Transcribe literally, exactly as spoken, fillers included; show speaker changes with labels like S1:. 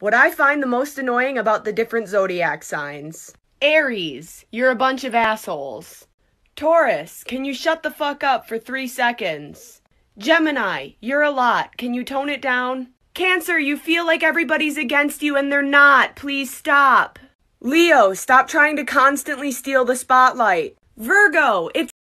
S1: What I find the most annoying about the different zodiac signs. Aries, you're a bunch of assholes. Taurus, can you shut the fuck up for three seconds? Gemini, you're a lot. Can you tone it down? Cancer, you feel like everybody's against you and they're not. Please stop. Leo, stop trying to constantly steal the spotlight. Virgo, it's